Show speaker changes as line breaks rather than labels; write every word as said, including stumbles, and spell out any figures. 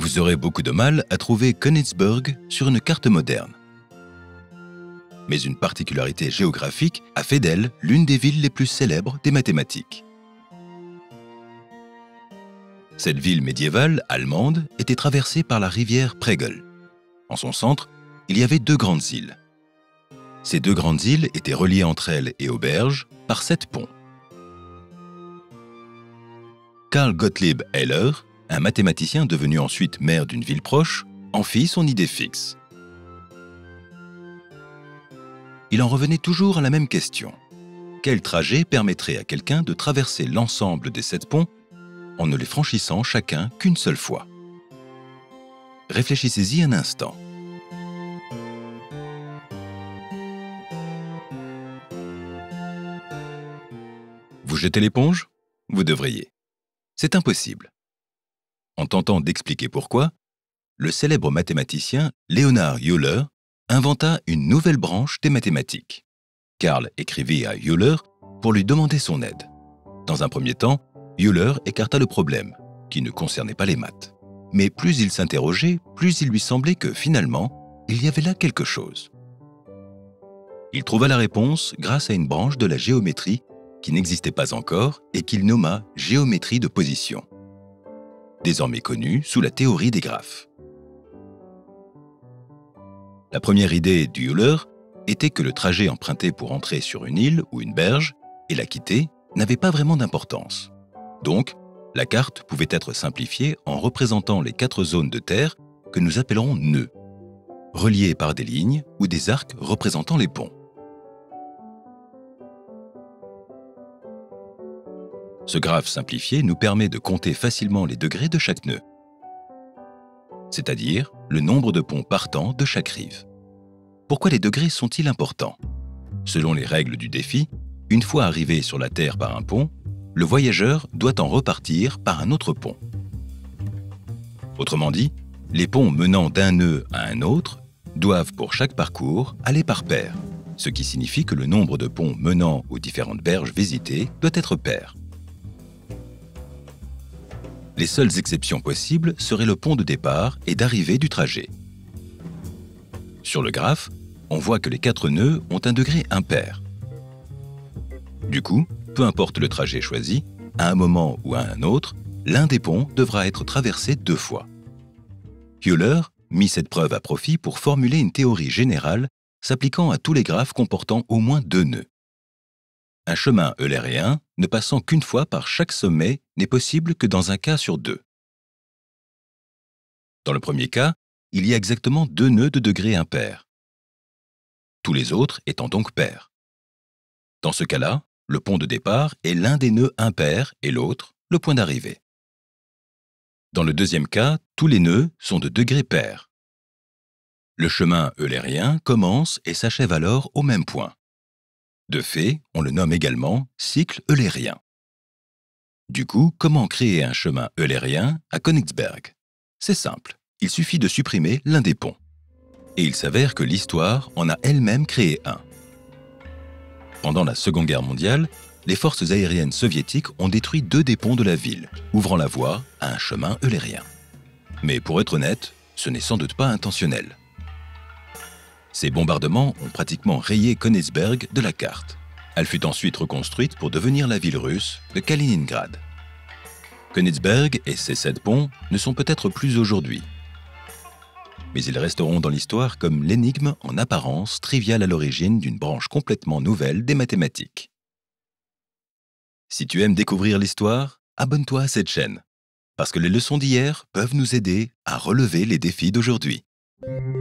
vous aurez beaucoup de mal à trouver Königsberg sur une carte moderne. Mais une particularité géographique a fait d'elle l'une des villes les plus célèbres des mathématiques. Cette ville médiévale allemande était traversée par la rivière Pregel. En son centre, il y avait deux grandes îles. Ces deux grandes îles étaient reliées entre elles et Auberge par sept ponts. Carl Gottlieb Euler, un mathématicien devenu ensuite maire d'une ville proche, en fit son idée fixe. Il en revenait toujours à la même question. Quel trajet permettrait à quelqu'un de traverser l'ensemble des sept ponts en ne les franchissant chacun qu'une seule fois? Réfléchissez-y un instant. Vous jetez l'éponge? Vous devriez. C'est impossible. En tentant d'expliquer pourquoi, le célèbre mathématicien Leonhard Euler inventa une nouvelle branche des mathématiques. Carl écrivit à Euler pour lui demander son aide. Dans un premier temps, Euler écarta le problème, qui ne concernait pas les maths. Mais plus il s'interrogeait, plus il lui semblait que finalement, il y avait là quelque chose. Il trouva la réponse grâce à une branche de la géométrie qui n'existait pas encore et qu'il nomma géométrie de position, désormais connue sous la théorie des graphes. La première idée d'Euler était que le trajet emprunté pour entrer sur une île ou une berge et la quitter n'avait pas vraiment d'importance. Donc, la carte pouvait être simplifiée en représentant les quatre zones de terre que nous appellerons nœuds, reliées par des lignes ou des arcs représentant les ponts. Ce graphe simplifié nous permet de compter facilement les degrés de chaque nœud, c'est-à-dire le nombre de ponts partants de chaque rive. Pourquoi les degrés sont-ils importants? Selon les règles du défi, une fois arrivé sur la Terre par un pont, le voyageur doit en repartir par un autre pont. Autrement dit, les ponts menant d'un nœud à un autre doivent pour chaque parcours aller par paire, ce qui signifie que le nombre de ponts menant aux différentes berges visitées doit être pair. Les seules exceptions possibles seraient le pont de départ et d'arrivée du trajet. Sur le graphe, on voit que les quatre nœuds ont un degré impair. Du coup, peu importe le trajet choisi, à un moment ou à un autre, l'un des ponts devra être traversé deux fois. Euler mit cette preuve à profit pour formuler une théorie générale s'appliquant à tous les graphes comportant au moins deux nœuds. Un chemin eulérien ne passant qu'une fois par chaque sommet n'est possible que dans un cas sur deux. Dans le premier cas, il y a exactement deux nœuds de degré impair, tous les autres étant donc pairs. Dans ce cas-là, le pont de départ est l'un des nœuds impairs et l'autre, le point d'arrivée. Dans le deuxième cas, tous les nœuds sont de degré pair. Le chemin eulérien commence et s'achève alors au même point. De fait, on le nomme également cycle eulérien. Du coup, comment créer un chemin eulérien à Königsberg? C'est simple, il suffit de supprimer l'un des ponts. Et il s'avère que l'histoire en a elle-même créé un. Pendant la Seconde Guerre mondiale, les forces aériennes soviétiques ont détruit deux des ponts de la ville, ouvrant la voie à un chemin eulérien. Mais pour être honnête, ce n'est sans doute pas intentionnel. Ces bombardements ont pratiquement rayé Königsberg de la carte. Elle fut ensuite reconstruite pour devenir la ville russe de Kaliningrad. Königsberg et ses sept ponts ne sont peut-être plus aujourd'hui. Mais ils resteront dans l'histoire comme l'énigme en apparence triviale à l'origine d'une branche complètement nouvelle des mathématiques. Si tu aimes découvrir l'histoire, abonne-toi à cette chaîne, parce que les leçons d'hier peuvent nous aider à relever les défis d'aujourd'hui.